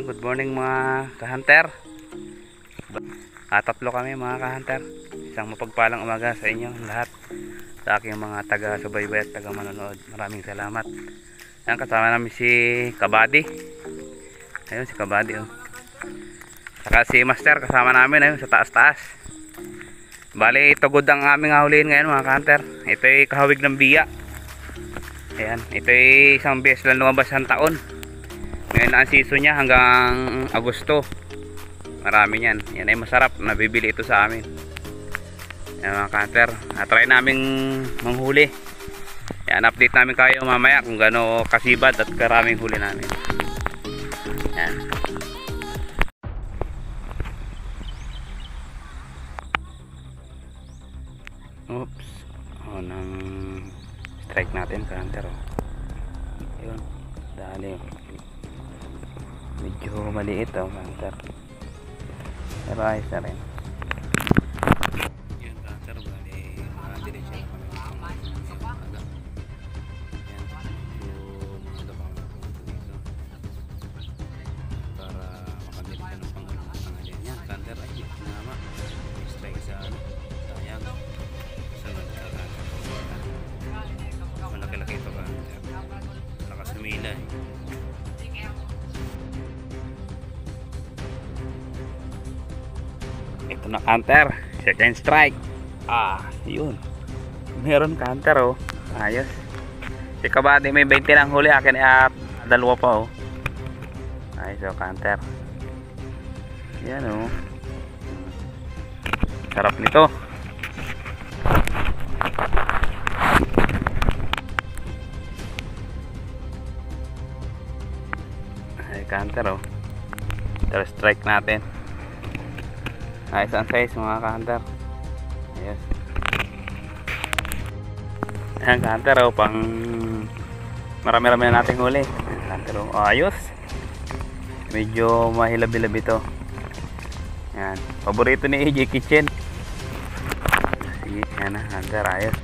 Good morning mga ka-hunter. Tatlo kami mga ka-hunter. Isang mapagpalang umaga sa inyo lahat, sa aking mga taga-subaybay at taga-manonood. Maraming salamat. Ayan, kasama namin si Kabady. Ayun si Kabady oh. Saka si Master kasama namin ayun sa taas-taas. Bali tugod ang aming hahulihin ngayon mga ka-hunter. Ito ay kahawig ng biya. Ayan, ito ay isang beses lang lumabas ang taon. Ngayon ang season niya hanggang Agosto. Marami yan. Yan ay masarap. Nabibili ito sa amin. Yan mga ka-hunter. Try namin manghuli. Yan, update namin kayo mamaya kung gaano kasibad at karaming huli namin. Yan. Oops. O nang strike natin ka-hunter. Yun. Dali. Medyo maliit ka-hunter. Pero ayos na rin. Yun ka-hunter. Bali mga diretsya na kami. Yan. Medyo mga dito. Para makabili ka ng pangalan. Yan ka-hunter. Ay nama. Strike sa sayang. Sunod ka-hunter. Malaki-laki ito ka-hunter. Lakas humila eh. Ito na ka-hunter, second strike. Yun. Meron ka-hunter oh. Ayos. Si Kabady may 20 lang huli, akin ay dalawa pa oh. Ayos oh ka-hunter. Yan oh. Sarap nito. Ay ka-hunter oh. Third strike natin. Ayos ang size mga ka-hunter. Yes. Ayan ka-hunter oh, pang marami-rami na nating huli. Ka-hunter oh, ayos. Medyo mahilab-hilab ito. Yan, paborito ni AJ Kitchen. Sige, yan na ka-hunter, ayos.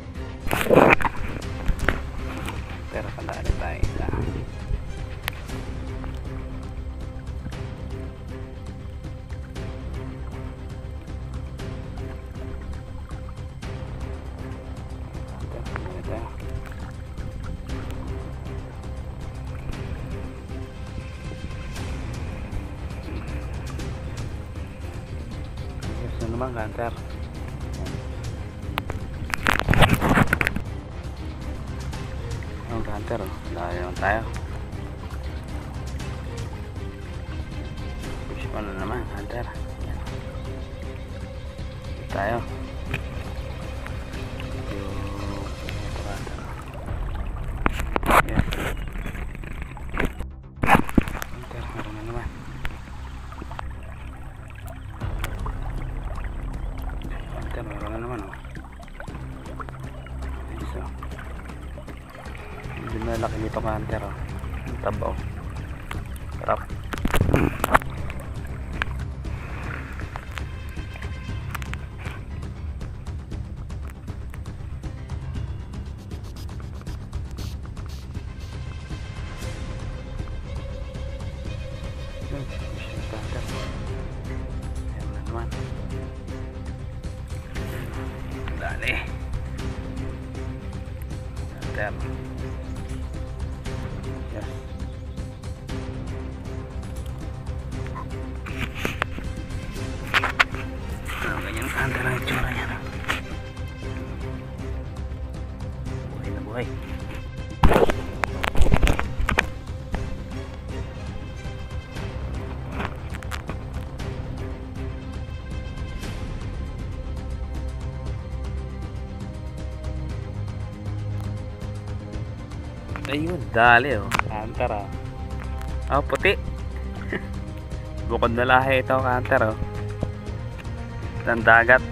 Pero kalala tayo isa. Ano naman ka-hunter? Ang ka-hunter oh, layo naman tayo. Push pa na naman ka-hunter. Tayo. Meron na naman oh. So, hindi malaki nito ka-hunter oh. Ang taba oh. Sarap. Meron na naman. Dali. Hunter. Yes. Ganyan hunter ang itsura niya. Buhay na buhay. Ayun, dali oh. Hunter oh. Oh, puti. Bukod na lahi ito, hunter oh. Ang dagat.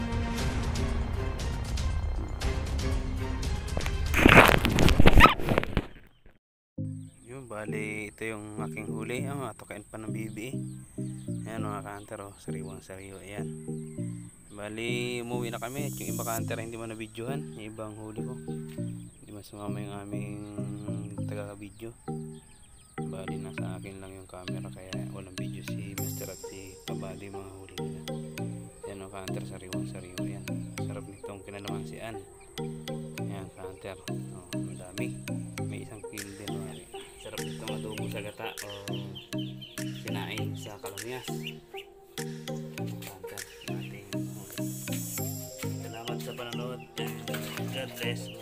Yun, bali ito yung aking huli. Tukain pa ng bibi. Ayan mga ka-hunter oh. Sariwang sariwa. Ayan. Bali, umuwi na kami. Yung iba ka-hunter hindi mo na videohan. Yung ibang huli ko. Hindi mas sumama yung aming taga-video. bali nasa akin lang yung camera kaya walang video si Master at si Kabady, mga huli nila. Yan o, ka-hunter, sariwa yan. Sarap nitong kinalamansian. Yan, ka-hunter. Oh, madami. May 1 kilo din. Sarap nitong adobo sa gata o sinaing sa kalamyas. Ka-hunter, ating huli. Salamat sa panonood and God bless.